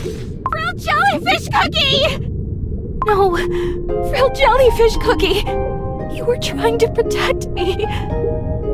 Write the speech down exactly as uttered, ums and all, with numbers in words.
Frilled jellyfish cookie! No, frilled jellyfish cookie! You were trying to protect me.